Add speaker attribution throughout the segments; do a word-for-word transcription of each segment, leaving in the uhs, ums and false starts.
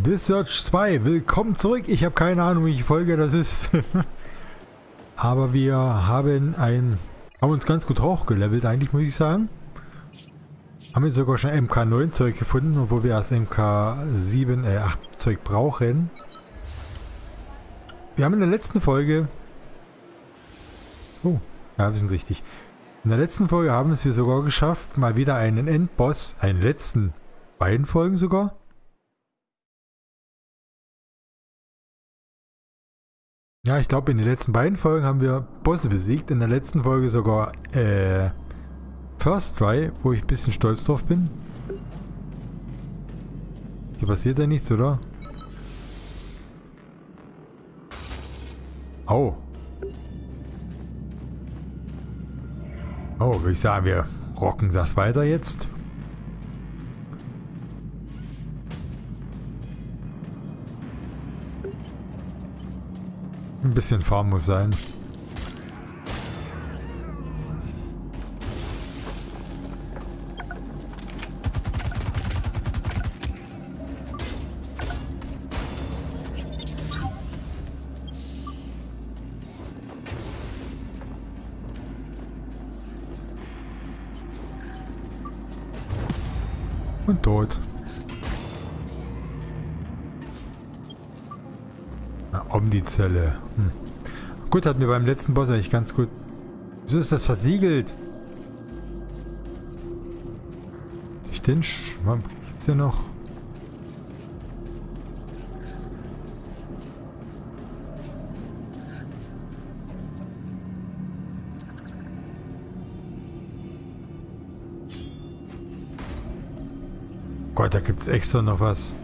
Speaker 1: The Search zwei, willkommen zurück. Ich habe keine Ahnung, welche Folge das ist. Aber wir haben ein, haben uns ganz gut hochgelevelt eigentlich, muss ich sagen. Haben jetzt sogar schon M K neun Zeug gefunden, obwohl wir erst M K sieben, äh, acht Zeug brauchen. Wir haben in der letzten Folge... Oh, ja, wir sind richtig. In der letzten Folge haben es wir sogar geschafft, mal wieder einen Endboss, einen letzten beiden Folgen sogar. Ja, ich glaube, in den letzten beiden Folgen haben wir Bosse besiegt. In der letzten Folge sogar äh, First Try, wo ich ein bisschen stolz drauf bin. Hier passiert ja nichts, oder? Au. Oh, würde ich sagen, wir rocken das weiter jetzt. Ein bisschen Farm muss sein. Und tot. Um die Zelle. Hm. Gut, hatten wir beim letzten Boss eigentlich ganz gut. Wieso ist das versiegelt? Durch den Schwamm geht's hier noch. Gott, da gibt's extra noch was.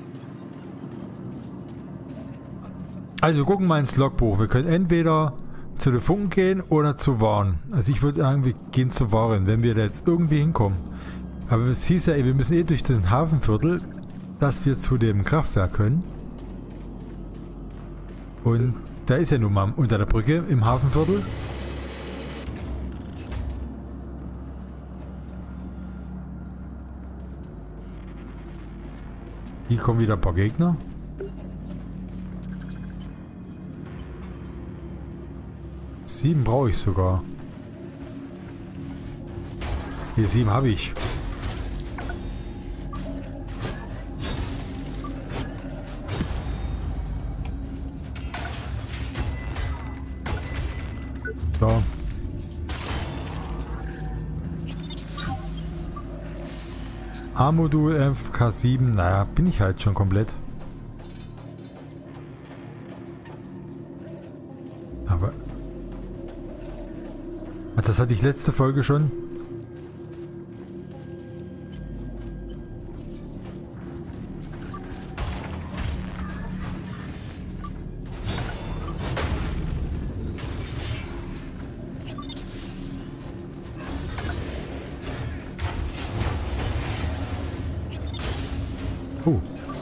Speaker 1: Also wir gucken mal ins Logbuch. Wir können entweder zu den Funken gehen oder zu Warren. Also ich würde sagen, wir gehen zu Warren, wenn wir da jetzt irgendwie hinkommen. Aber es hieß ja, wir müssen eh durch den Hafenviertel, dass wir zu dem Kraftwerk können. Und da ist ja nun mal unter der Brücke im Hafenviertel. Hier kommen wieder ein paar Gegner. Sieben brauche ich sogar. Hier, sieben habe ich. So. A-Modul F K sieben, naja, bin ich halt schon komplett. Aber... Das hatte ich letzte Folge schon. Oh.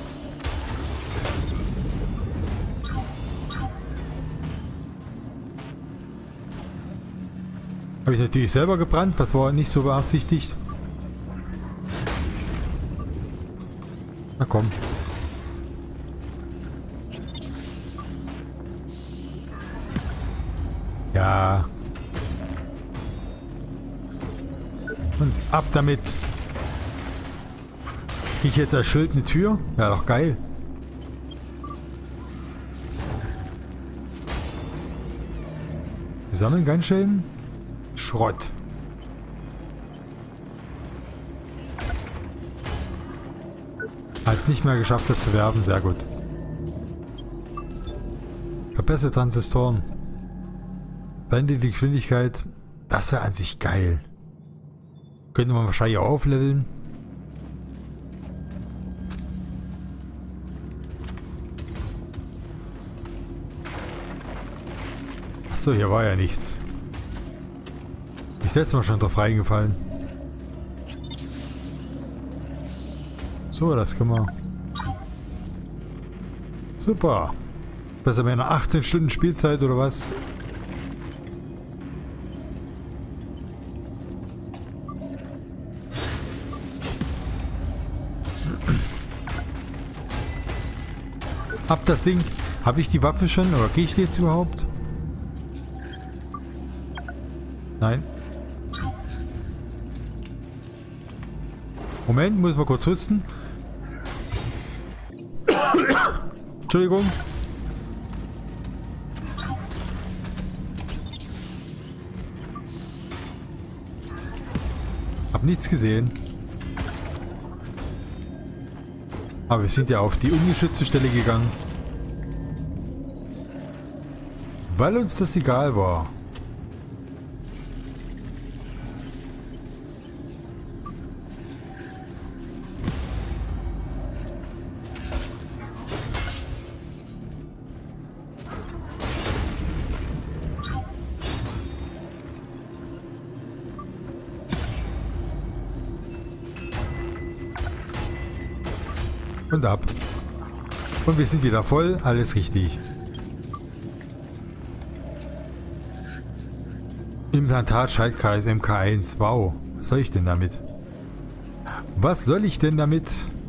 Speaker 1: Habe ich natürlich selber gebrannt, das war nicht so beabsichtigt. Na komm. Ja. Und ab damit. Krieg ich jetzt als Schild eine Tür? Ja, doch geil. Wir sammeln ganz schön Schrott. Hat es nicht mehr geschafft, das zu werben. Sehr gut. Verbesserte Transistoren. Blende die Geschwindigkeit. Das wäre an sich geil. Könnte man wahrscheinlich auch aufleveln. Achso, hier war ja nichts. Ich letztes Mal schon drauf reingefallen. So, das können wir. Super. Das ist aber eine achtzehn Stunden Spielzeit oder was? Hab das Ding. Habe ich die Waffe schon? Oder kriege ich die jetzt überhaupt? Nein. Moment, muss mal kurz husten. Entschuldigung. Hab nichts gesehen. Aber wir sind ja auf die ungeschützte Stelle gegangen. Weil uns das egal war. Und ab. Und wir sind wieder voll. Alles richtig. Implantat Schaltkreis M K eins. Wow. Was soll ich denn damit? Was soll ich denn damit?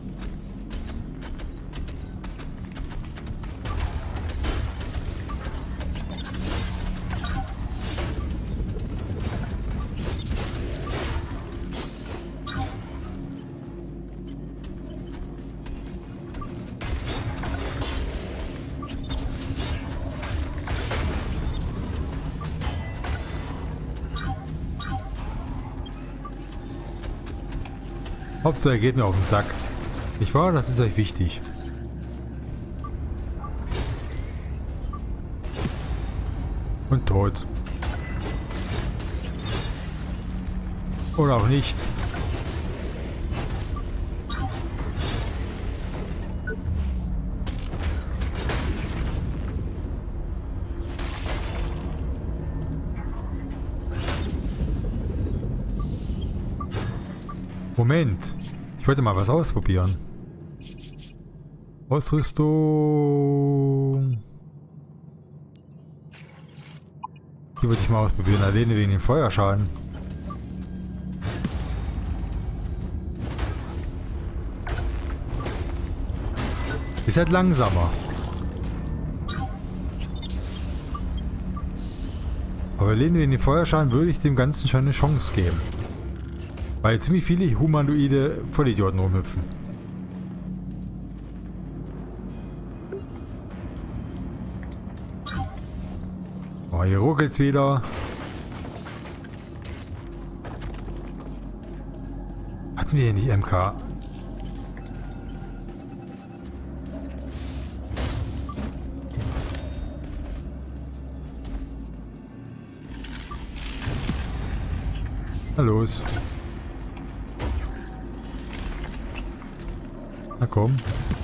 Speaker 1: Hauptsache, er geht mir auf den Sack. Nicht wahr? Das ist euch wichtig. Und tot. Oder auch nicht. Moment. Ich wollte mal was ausprobieren. Ausrüstung. Die wollte ich mal ausprobieren. Alleine wegen dem Feuerschaden. Ist halt langsamer. Aber alleine wegen dem Feuerschaden würde ich dem Ganzen schon eine Chance geben. Weil ziemlich viele humanoide Vollidioten rumhüpfen. Oh, hier ruckelt's wieder. Hatten wir hier nicht M K? Na los. Na komm.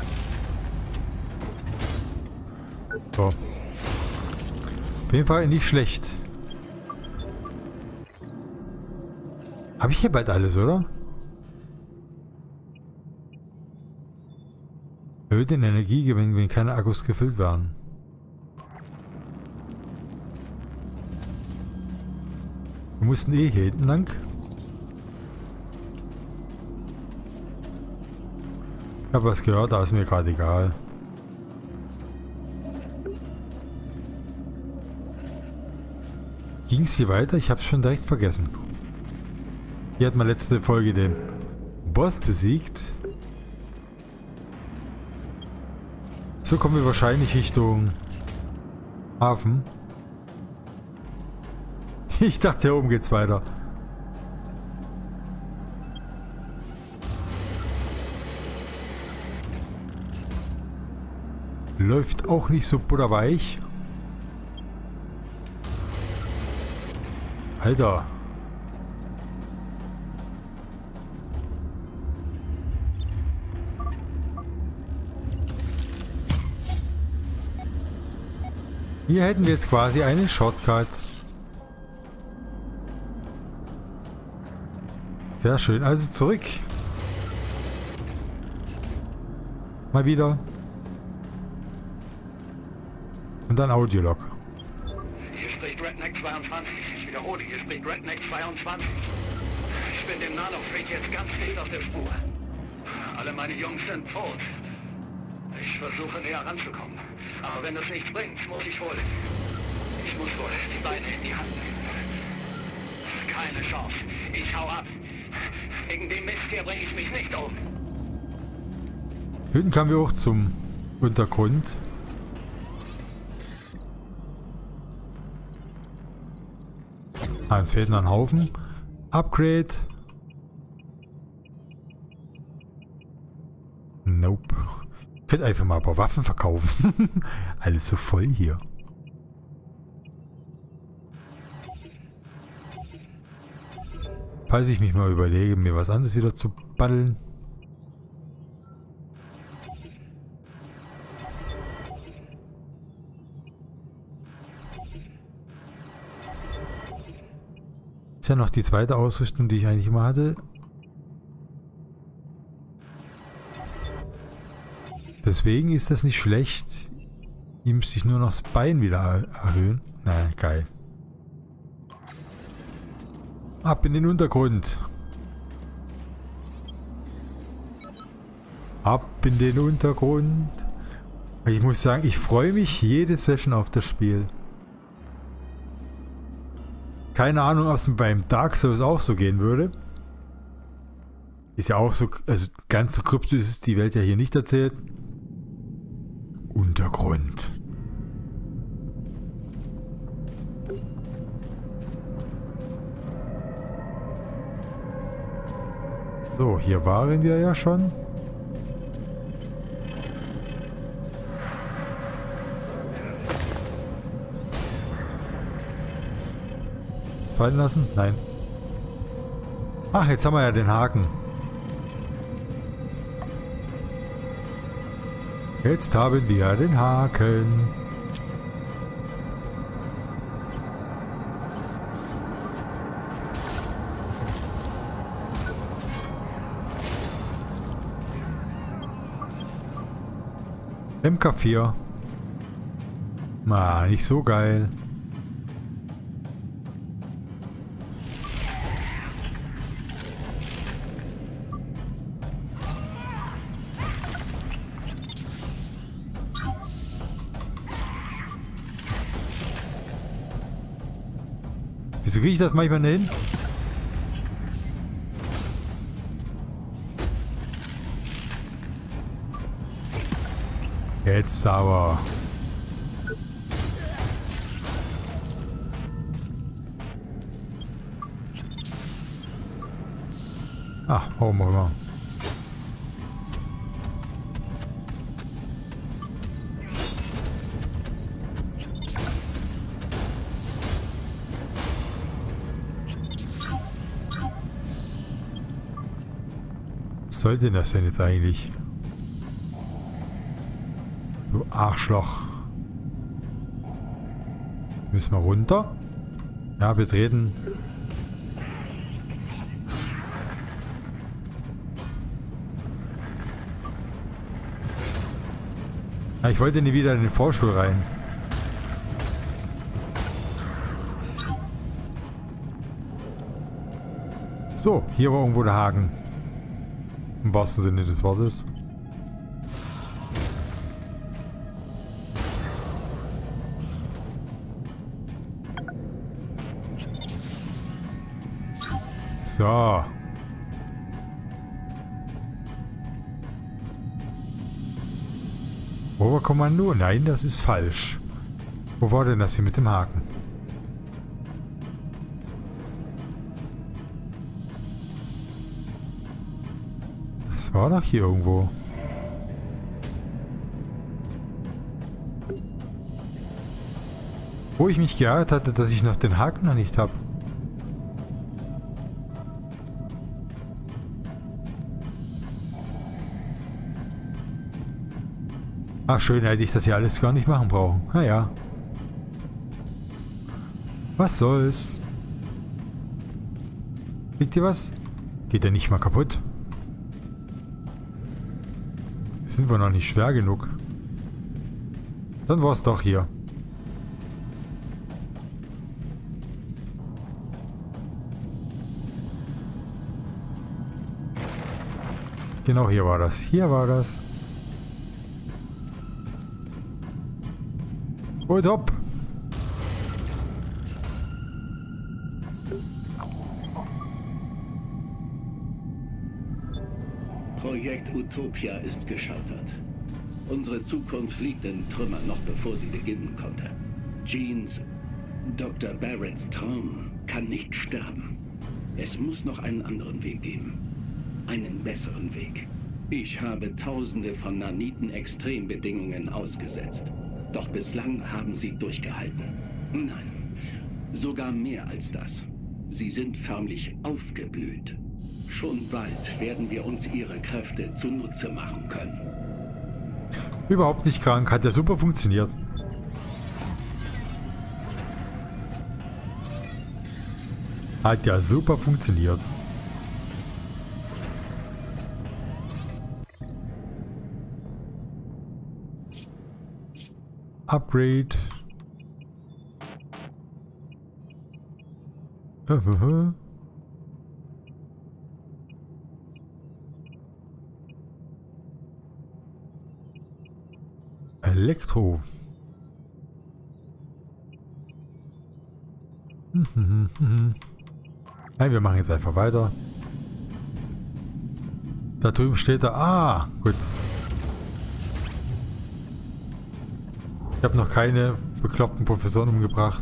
Speaker 1: So. Auf jeden Fall nicht schlecht. Habe ich hier bald alles, oder? Erhöht den Energiegewinn, wenn keine Akkus gefüllt werden. Wir mussten eh hier hinten lang. Ich habe was gehört, da ist mir gerade egal. Ging es hier weiter? Ich habe es schon direkt vergessen. Hier hat man letzte Folge den Boss besiegt. So kommen wir wahrscheinlich Richtung Hafen. Ich dachte, hier oben geht's weiter. Läuft auch nicht so butterweich. Alter. Hier hätten wir jetzt quasi einen Shortcut. Sehr schön. Also zurück. Mal wieder. Und dann Audiolog.
Speaker 2: Hier spricht Redneck zweiundzwanzig. Ich wiederhole, hier spricht Redneck zweiundzwanzig. Ich bin dem Nanocrick jetzt ganz dicht auf der Spur. Alle meine Jungs sind tot. Ich Ich versuche näher ranzukommen. Aber wenn das nichts bringt, muss ich wohl... Ich muss wohl die Beine in die Hand nehmen. Keine Chance. Ich hau ab. Wegen dem Mist hier bringe ich mich nicht um.
Speaker 1: Hinten kamen wir auch zum Untergrund. Ah, uns fehlt noch ein Haufen. Upgrade. Nope. Ich könnte einfach mal ein paar Waffen verkaufen. Alles so voll hier. Falls ich mich mal überlege, mir was anderes wieder zu paddeln. Ist ja noch die zweite Ausrüstung, die ich eigentlich immer hatte. Deswegen ist das nicht schlecht. Hier müsste ich nur noch das Bein wieder erhöhen. Na, geil. Ab in den Untergrund. Ab in den Untergrund. Ich muss sagen, ich freue mich jede Session auf das Spiel. Keine Ahnung, ob es beim Dark Souls auch so gehen würde. Ist ja auch so, also ganz so kryptisch ist die Welt ja hier nicht erzählt. Untergrund. So, hier waren wir ja schon. Fallen lassen? Nein. Ach, jetzt haben wir ja den Haken. Jetzt haben wir den Haken. M K vier. Na, nicht so geil. Wieso kriege ich das manchmal nicht hin? Jetzt aber. Ah, warum auch immer. Was soll denn das denn jetzt eigentlich? Du Arschloch. Müssen wir runter? Ja, wir treten. Ja, ich wollte nie wieder in den Vorstuhl rein. So, hier war irgendwo der Haken. Im wahrsten Sinne des Wortes. So. Oberkommando? Nein, das ist falsch. Wo war denn das hier mit dem Haken? Das war doch hier irgendwo. Wo ich mich geärgert hatte, dass ich noch den Haken noch nicht habe. Ach schön, hätte ich das hier alles gar nicht machen brauchen. Naja. Was soll's? Liegt hier was? Geht der nicht mal kaputt? Sind wir noch nicht schwer genug? Dann war es doch hier. Genau, hier war das. Hier war das. Und hopp.
Speaker 3: Projekt Utopia ist gescheitert. Unsere Zukunft liegt in Trümmern, noch bevor sie beginnen konnte. Jeans, Doktor Barretts Traum kann nicht sterben. Es muss noch einen anderen Weg geben. Einen besseren Weg. Ich habe tausende von Naniten-Extrembedingungen ausgesetzt. Doch bislang haben sie durchgehalten. Nein, sogar mehr als das. Sie sind förmlich aufgeblüht. Schon bald werden wir uns ihre Kräfte zunutze machen können.
Speaker 1: Überhaupt nicht krank, hat ja super funktioniert. Hat ja super funktioniert. Upgrade. Uh, uh, uh. Elektro. Nein, wir machen jetzt einfach weiter. Da drüben steht er. Ah, gut. Ich habe noch keine bekloppten Professoren umgebracht.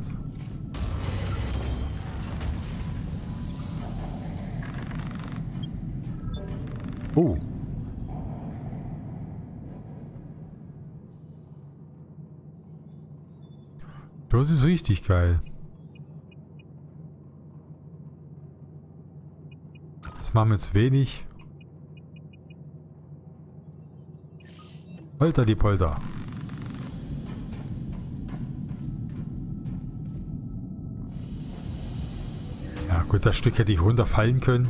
Speaker 1: Oh. Das ist richtig geil. Das machen wir jetzt wenig. Polter die Polter. Ja gut, das Stück hätte ich runterfallen können.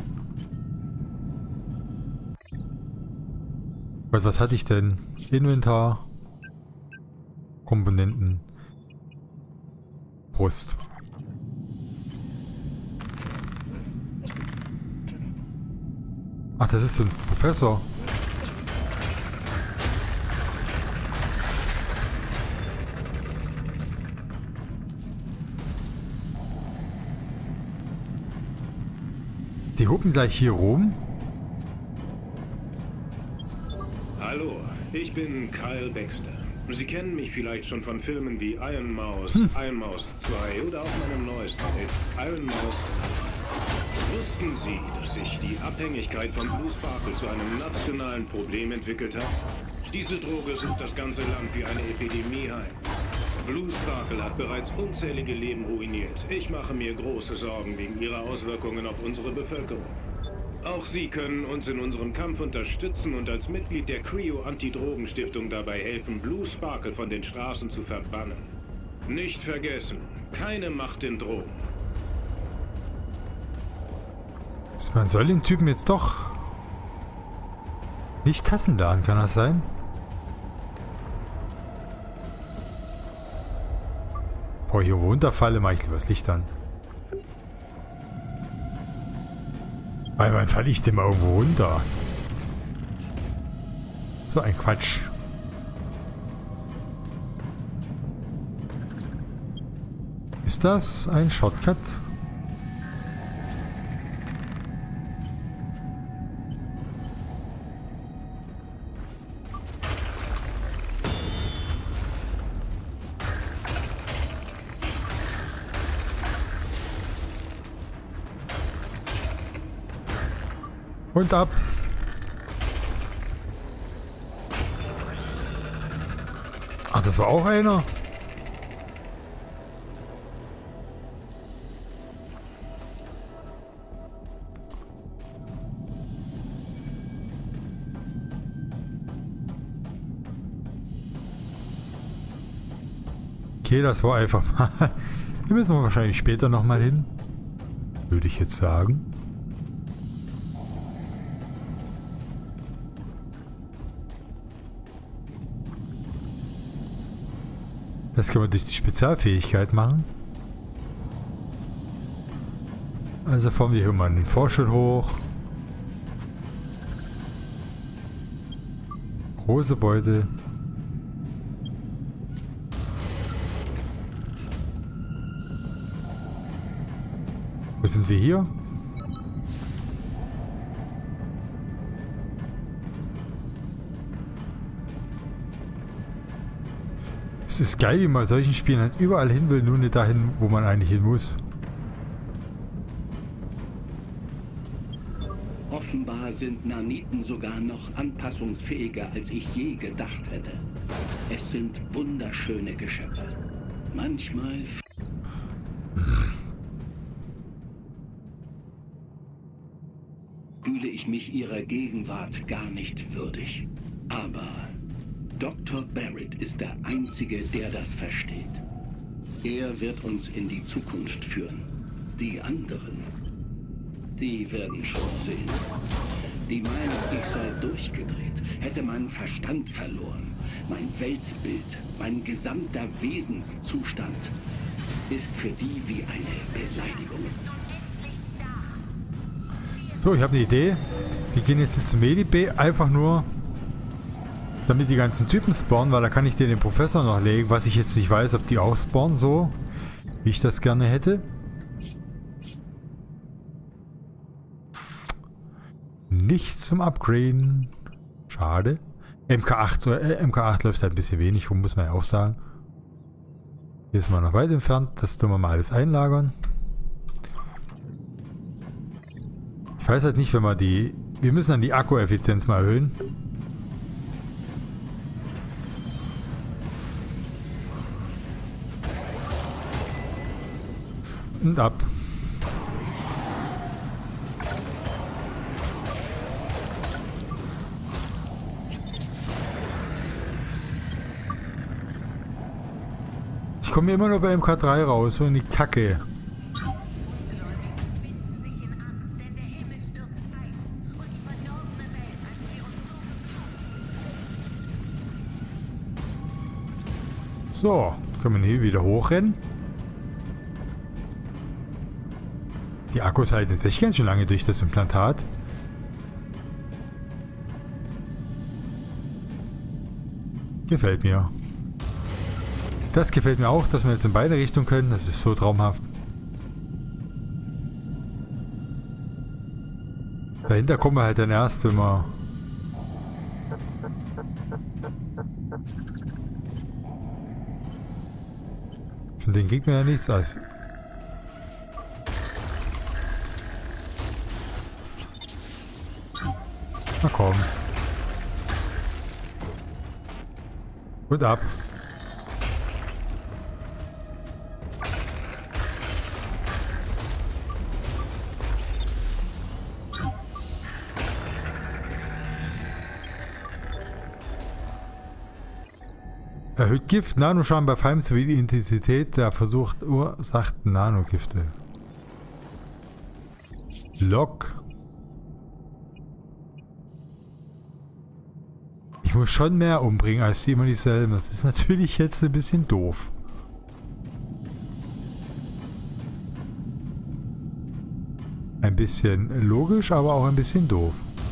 Speaker 1: Gott, was hatte ich denn? Inventar. Komponenten. Brust. Ach, das ist so ein Professor. Die hupen gleich hier rum.
Speaker 4: Hallo, ich bin Kyle Baxter. Sie kennen mich vielleicht schon von Filmen wie Iron Mouse,
Speaker 1: hm.
Speaker 4: Iron Mouse zwei oder auch meinem neuesten Hit, Iron Mouse. Wussten Sie, dass sich die Abhängigkeit von Blue Sparkle zu einem nationalen Problem entwickelt hat? Diese Droge sucht das ganze Land wie eine Epidemie heim. Blue Sparkle hat bereits unzählige Leben ruiniert. Ich mache mir große Sorgen wegen ihrer Auswirkungen auf unsere Bevölkerung. Auch Sie können uns in unserem Kampf unterstützen und als Mitglied der Creo Anti-Drogen-Stiftung dabei helfen, Blue Sparkle von den Straßen zu verbannen. Nicht vergessen, keine Macht in Drogen.
Speaker 1: Man soll den Typen jetzt doch nicht Tassen laden, kann das sein? Boah, hier runterfalle, mache ich lieber das Licht an. Weil wann falle ich denn mal irgendwo runter? So ein Quatsch. Ist das ein Shortcut? Und ab. Ach, das war auch einer? Okay, das war einfach mal. Hier müssen wir wahrscheinlich später nochmal hin. Würde ich jetzt sagen. Das kann man durch die Spezialfähigkeit machen. Also fahren wir hier mal den Vorschritt hoch. Große Beute. Wo sind wir hier? Es ist geil, wie man bei solchen Spielen halt überall hin will, nur nicht dahin, wo man eigentlich hin muss.
Speaker 3: Offenbar sind Naniten sogar noch anpassungsfähiger, als ich je gedacht hätte. Es sind wunderschöne Geschöpfe. Manchmal fühle ich mich ihrer Gegenwart gar nicht würdig. Aber Doktor Barrett ist der Einzige, der das versteht. Er wird uns in die Zukunft führen. Die anderen, die werden schon sehen. Die meinen, ich sei durchgedreht, hätte meinen Verstand verloren. Mein Weltbild, mein gesamter Wesenszustand ist für die wie eine Beleidigung.
Speaker 1: So, ich habe eine Idee. Wir gehen jetzt ins Medibay, einfach nur, damit die ganzen Typen spawnen, weil da kann ich den, den Professor noch legen, was ich jetzt nicht weiß, ob die auch spawnen, so wie ich das gerne hätte. Nichts zum Upgraden. Schade. M K acht, äh, M K acht läuft halt ein bisschen wenig rum, muss man ja auch sagen. Hier ist man noch weit entfernt. Das tun wir mal alles einlagern. Ich weiß halt nicht, wenn wir die... Wir müssen dann die Akkueffizienz mal erhöhen. Und ab. Ich komme immer nur bei M K drei raus, so in die Kacke. So, können wir hier wieder hochrennen. Die Akkus halten jetzt echt ganz schön lange durch das Implantat. Gefällt mir. Das gefällt mir auch, dass wir jetzt in beide Richtungen können. Das ist so traumhaft. Dahinter kommen wir halt dann erst, wenn wir... Von denen kriegt man ja nichts als... Na komm. Und ab. Erhöht Gift, Nanoschaden bei Feinden sowie die Intensität der verursachten Nanogifte. Lock. Ich muss schon mehr umbringen als die immer dieselben. Das ist natürlich jetzt ein bisschen doof. Ein bisschen logisch, aber auch ein bisschen doof.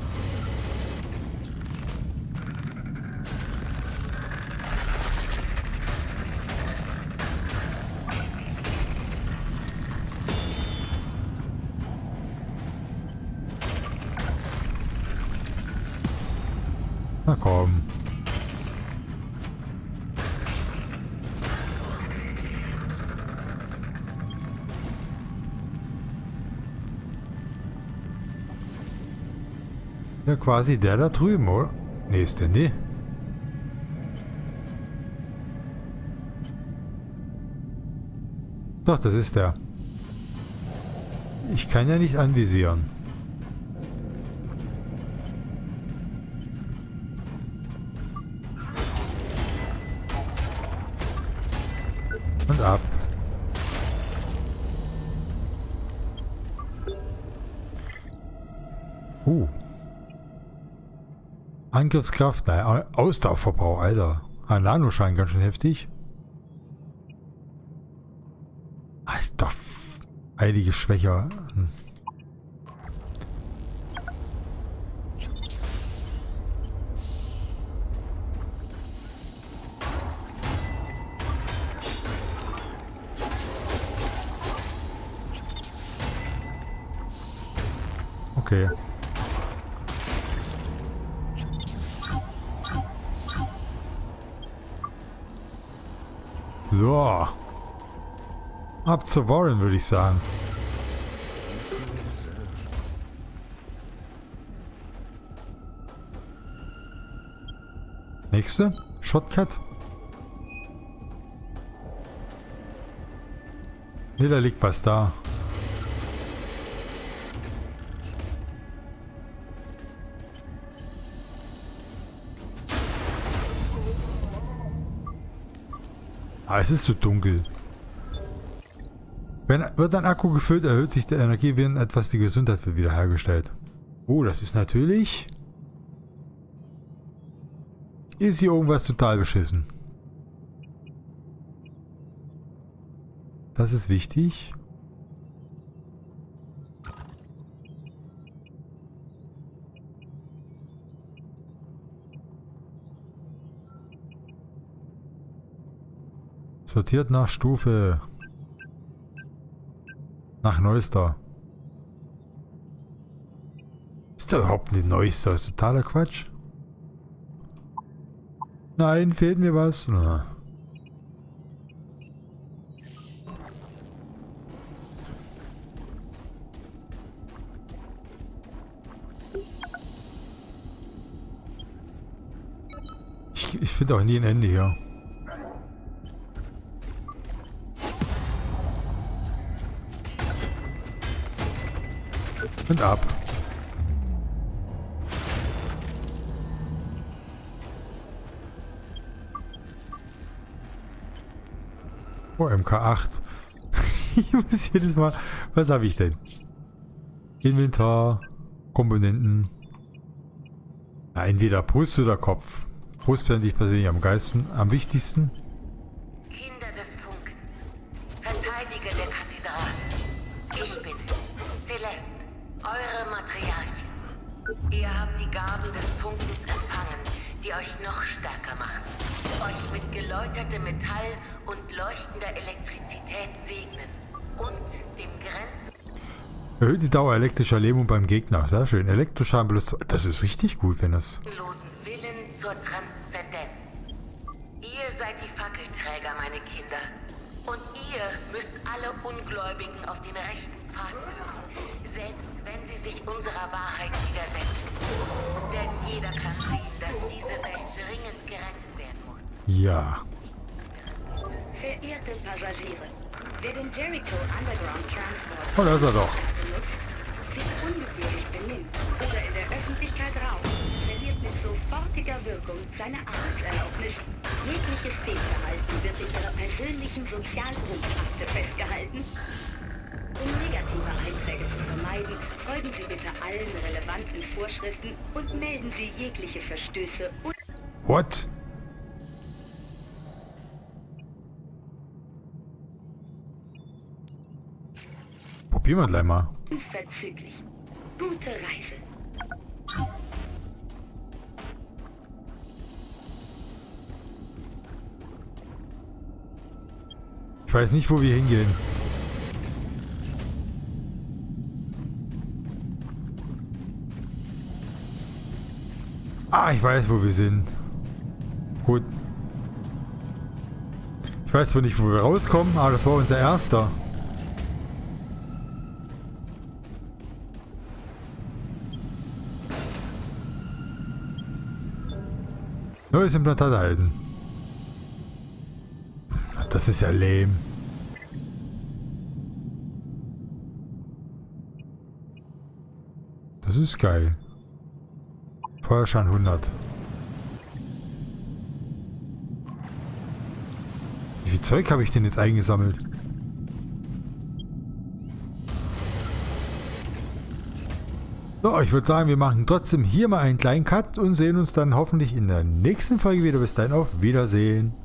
Speaker 1: Na komm. Ja, quasi der da drüben, oder? Nee, ist der nicht. Doch, das ist der. Ich kann ja nicht anvisieren. Und ab. Uh. Angriffskraft, nein, Ausdauerverbrauch, Alter. Ein Nanoschein, ganz schön heftig. Ah, ist doch einige schwächer. Hm. okay. So. Ab zur Warren, würde ich sagen. Nächste. Shotcut. Ne, da liegt was da. Ah, es ist so dunkel. Wenn wird ein Akku gefüllt, erhöht sich die Energie, während etwas die Gesundheit wird wiederhergestellt. Oh, das ist natürlich... Ist hier irgendwas total beschissen. Das ist wichtig. Sortiert nach Stufe. Nach neuester. Ist da überhaupt nicht neuester? Das ist totaler Quatsch. Nein, fehlt mir was. Na. Ich, ich finde auch nie ein Ende hier. Und ab. Oh, M K acht. Ich muss jedes Mal... Was habe ich denn? Inventar. Komponenten. Na, entweder Brust oder Kopf. Brust finde ich persönlich am geilsten, am wichtigsten.
Speaker 5: Kinder des Funkens. Verteidiger der Kathedrale. Ich bin Celeste, eure Materialien. Ihr habt die Gaben des Funkens empfangen, die euch noch stärker machen. Euch mit geläutertem Metall und leuchtender Elektrizität segnen. Und dem Grenzen...
Speaker 1: Erhöht die Dauer elektrischer Lähmung beim Gegner. Sehr schön. Elektroschaden plus zwei. Das ist richtig gut, wenn das...
Speaker 5: Willen zur Transzendenz. Ihr seid die Fackelträger, meine Kinder. Und ihr müsst alle Ungläubigen auf den rechten Pfad führen. Selbst wenn sie sich unserer Wahrheit widersetzen. Denn jeder kann sehen, dass diese Welt dringend gerettet werden muss.
Speaker 1: Ja.
Speaker 6: Verehrte Passagiere, wer den Jericho Underground Transport
Speaker 1: Oh, da ist er doch.
Speaker 6: benutzt, sich ungebührlich benimmt oder in der Öffentlichkeit raucht, verliert mit sofortiger Wirkung seine Arbeitserlaubnis. Jegliches Fehlverhalten wird in ihrer persönlichen Sozialgruppenakte festgehalten. Um negative Einträge zu vermeiden, folgen Sie bitte allen relevanten Vorschriften und melden Sie jegliche Verstöße und
Speaker 1: What? Probieren wir gleich mal.
Speaker 6: unverzüglich. Gute Reise.
Speaker 1: Ich weiß nicht, wo wir hingehen. Ah, ich weiß, wo wir sind. Gut. Ich weiß zwar nicht, wo wir rauskommen, aber das war unser erster. Neues Implantat erhalten. Das ist ja lame. Das ist geil. Feuerschein hundert. Wie viel Zeug habe ich denn jetzt eingesammelt? So, ich würde sagen, wir machen trotzdem hier mal einen kleinen Cut und sehen uns dann hoffentlich in der nächsten Folge wieder. Bis dahin, auf Wiedersehen.